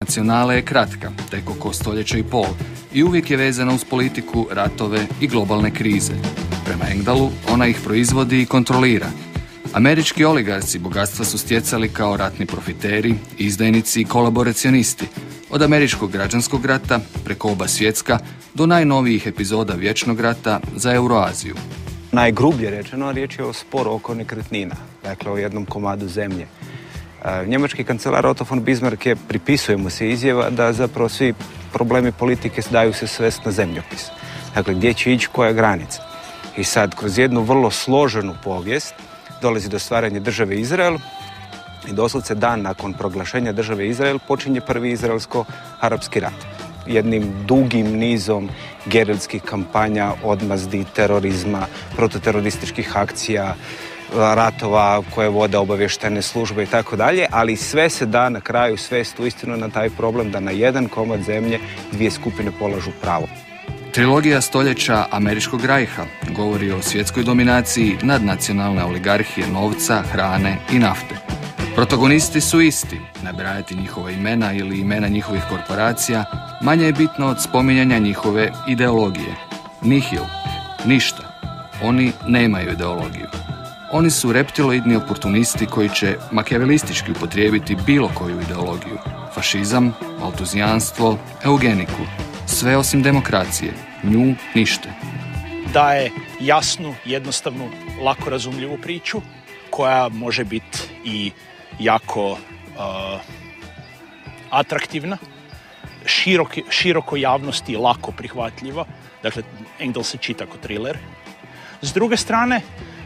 nacionale je kratka, tek oko stoljeća i pol, i uvijek je vezana uz politiku, ratove i globalne krize. Prema Engdahlu, ona ih proizvodi i kontrolira. Američki oligarsi bogatstva su stjecali kao ratni profiteri, izdajnici i kolaboracionisti, od američkog građanskog rata preko oba svjetska do najnovijih epizoda Vječnog rata za Euroaziju. Najgrublje rečeno, riječ je o sporu oko nekretnina, dakle o jednom komadu zemlje. Njemački kancelar Otto von Bismarck pripisuje mu se izjava da zapravo svi problemi politike daju se svest na zemljopis. Dakle, gdje će ići koja granica. I sad, kroz jednu vrlo složenu povijest dolazi do stvaranja države Izrael i doslovce dan nakon proglašenja države Izrael počinje prvi izraelsko-arapski rat. Jednim dugim nizom gerilskih kampanja, odmazdi, terorizma, prototerorističkih akcija, ratova koje vode obavještajne službe i tako dalje, ali sve se da na kraju svest uistinu na taj problem da na jedan komad zemlje dvije skupine polažu pravo. Trilogija stoljeća Američkog rajha govori o svjetskoj dominaciji nadnacionalne oligarhije novca, hrane i nafte. Protagonisti su isti, nabrajati njihova imena ili imena njihovih korporacija manje je bitno od spominjanja njihove ideologije. Nihil, ništa. Oni nemaju ideologiju. Oni su reptiloidni oportunisti koji će makijavelistički upotrijebiti bilo koju ideologiju. Fašizam, maltuzijanstvo, eugeniku. Sve osim demokracije. Nju ništa. Daje jasnu, jednostavnu, lako razumljivu priču koja može biti i jako atraktivna, široko javnosti lako prihvatljiva. Dakle, Engdahl se čita kao thriller. S druge strane,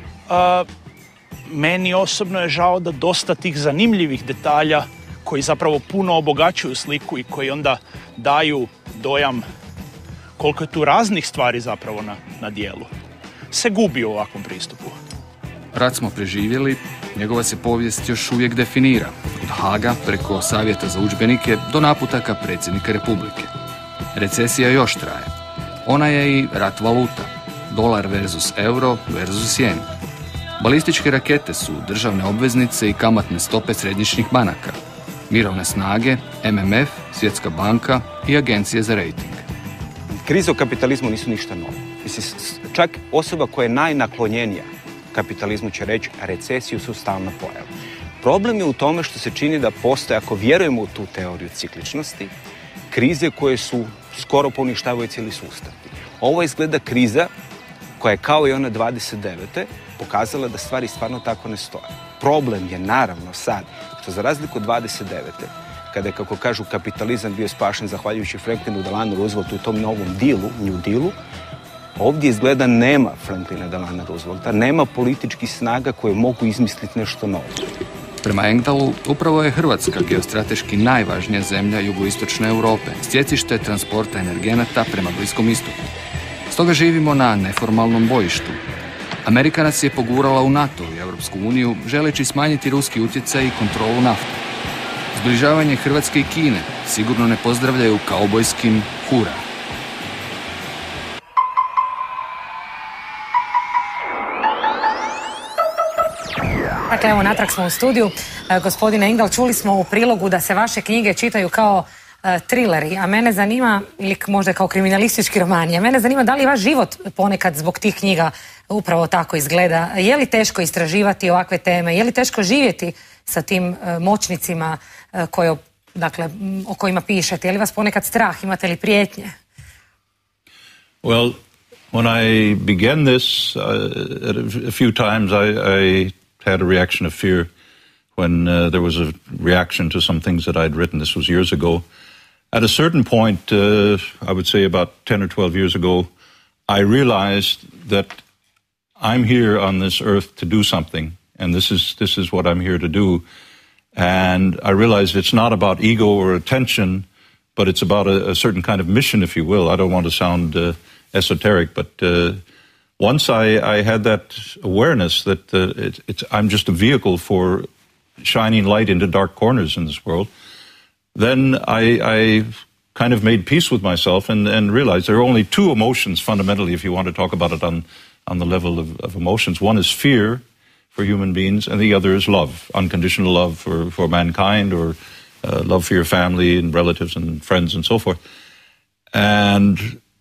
meni osobno je žao da dosta tih zanimljivih detalja koji zapravo puno obogaćuju sliku i koji onda daju dojam koliko je tu raznih stvari zapravo na dijelu, se gubi u ovakvom pristupu. Rat smo preživjeli, njegova se povijest još uvijek definira, od Haga preko savjeta za udžbenike do naputaka predsjednika Republike. Recesija još traje. Ona je i rat valuta, dolar versus euro versus jen. Balističke rakete su državne obveznice i kamatne stope središnjih banaka, mirovne snage, MMF, Svjetska banka i agencije za rejting. Krize u kapitalizmu nisu ništa novo. Mislim, čak osoba koja je najnaklonjenija kapitalizmu će reći recesiju su stalna pojava. Problem je u tome što se čini da postoje, ako vjerujemo u tu teoriju cikličnosti, krize koje su skoro poništavaju cijeli sustav. Ovo izgleda kriza koja je kao i ona 29. pokazala da stvari stvarno tako ne stoje. Problem je naravno sad što za razliku od 29. kada je, kako kažu, kapitalizam bio spašen zahvaljujući Franklinu Delano Rooseveltu i tom novom dealu, New Dealu, ovdje izgleda nema Franklina Delano Roosevelta, nema političkih snaga koje mogu izmisliti nešto novo. Prema Engdahlu, upravo je Hrvatska geostrateški najvažnija zemlja jugoistočne Europe, stjecište transporta energenata prema Bliskom istoku. Stoga živimo na neformalnom bojištu. Amerika nas je pogurala u NATO i Europsku uniju, želeći smanjiti ruski utjecaj i kontrolu nafte. Zbližavanje Hrvatske i Kine sigurno ne pozdravljaju kaubojskim hura. Dakle, evo, natrag smo u studiju. Gospodine Engdahl, čuli smo u prilogu da se vaše knjige čitaju kao trileri, a mene zanima, ili možda kao kriminalistički romani, a mene zanima da li vaš život ponekad zbog tih knjiga upravo tako izgleda. Je li teško istraživati ovakve teme? Je li teško živjeti sa tim moćnicima o kojima pišete? Je li vas ponekad strah? Imate li prijetnje? Well, when I began this, a few times I had a reaction of fear when there was a reaction to some things that I'd written. This was years ago. At a certain point, I would say about 10 or 12 years ago, I realized that I'm here on this earth to do something, and this is what I'm here to do. And I realized it's not about ego or attention, but it's about a certain kind of mission, if you will. I don't want to sound esoteric, but once I had that awareness that I'm just a vehicle for shining light into dark corners in this world, then I kind of made peace with myself and realized there are only two emotions fundamentally, if you want to talk about it on the level of emotions. One is fear for human beings, and the other is love, unconditional love for mankind or love for your family and relatives and friends and so forth. And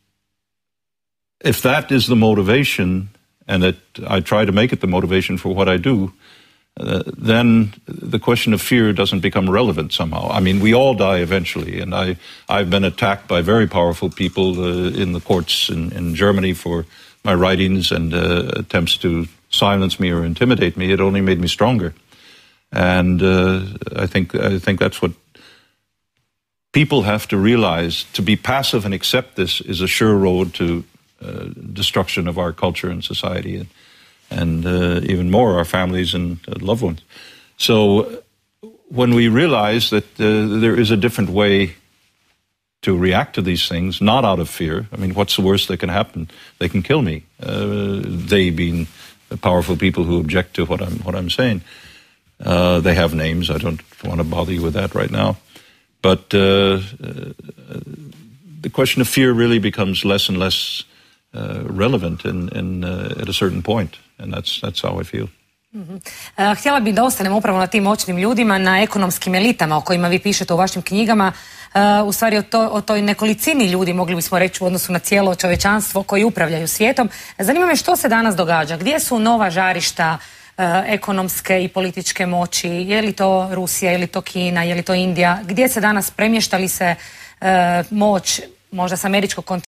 if that is the motivation, and I try to make it the motivation for what I do, then the question of fear doesn't become relevant somehow. I mean, we all die eventually, and I've been attacked by very powerful people in the courts in Germany for my writings and attempts to silence me or intimidate me. It only made me stronger. And I think that's what people have to realize. To be passive and accept this is a sure road to destruction of our culture and society, and even more our families and loved ones. So when we realize that there is a different way to react to these things, not out of fear. I mean, what's the worst that can happen? They can kill me. They being the powerful people who object to what I'm saying. They have names. I don't want to bother you with that right now. But the question of fear really becomes less and less relevant at a certain point. And that's how I feel. Htjela bih da ostanemo upravo na tim moćnim ljudima, na ekonomskim elitama o kojima vi pišete u vašim knjigama, u stvari o toj nekolicini ljudi, mogli bismo reći, u odnosu na cijelo čovječanstvo koji upravljaju svijetom. Zanima me što se danas događa, gdje su nova žarišta ekonomske i političke moći, je li to Rusija, je li to Kina, je li to Indija, gdje se danas premješta li se moć možda s američkog kontinenta